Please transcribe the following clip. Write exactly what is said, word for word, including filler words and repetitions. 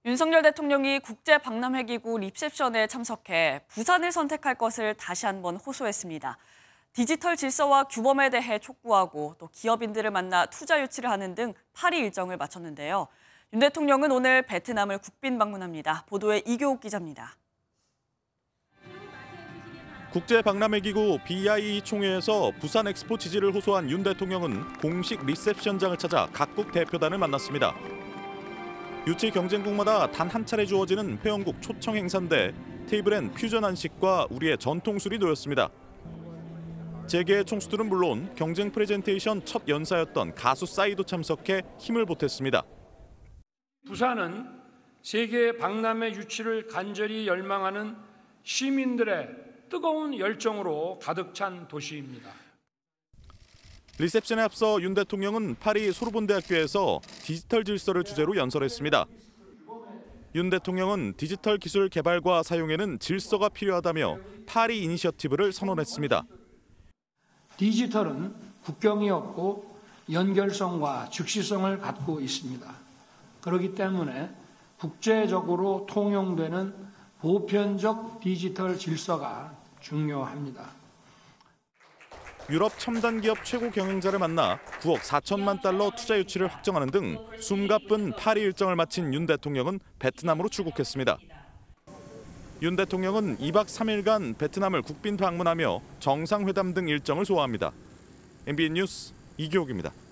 윤석열 대통령이 국제박람회기구 리셉션에 참석해 부산을 선택할 것을 다시 한번 호소했습니다. 디지털 질서와 규범에 대해 촉구하고 또 기업인들을 만나 투자 유치를 하는 등 파리 일정을 마쳤는데요. 윤 대통령은 오늘 베트남을 국빈 방문합니다. 보도에 이교욱 기자입니다. 국제박람회기구 비아이이 총회에서 부산 엑스포 지지를 호소한 윤 대통령은 공식 리셉션장을 찾아 각국 대표단을 만났습니다. 유치 경쟁국마다 단 한 차례 주어지는 회원국 초청 행사인데 테이블엔 퓨전 한식과 우리의 전통술이 놓였습니다. 재계의 총수들은 물론 경쟁 프레젠테이션 첫 연사였던 가수 싸이도 참석해 힘을 보탰습니다. 부산은 세계 박람회 유치를 간절히 열망하는 시민들의 뜨거운 열정으로 가득 찬 도시입니다. 리셉션에 앞서 윤 대통령은 파리 소르본대학교에서 디지털 질서를 주제로 연설했습니다. 윤 대통령은 디지털 기술 개발과 사용에는 질서가 필요하다며 파리 이니셔티브를 선언했습니다. 디지털은 국경이 없고 연결성과 즉시성을 갖고 있습니다. 그렇기 때문에 국제적으로 통용되는 보편적 디지털 질서가 중요합니다. 유럽 첨단 기업 최고 경영자를 만나 구억 사천만 달러 투자 유치를 확정하는 등 숨가쁜 파리 일정을 마친 윤 대통령은 베트남으로 출국했습니다. 윤 대통령은 이박 삼일간 베트남을 국빈 방문하며 정상회담 등 일정을 소화합니다. 엠비엔 뉴스 이교욱입니다.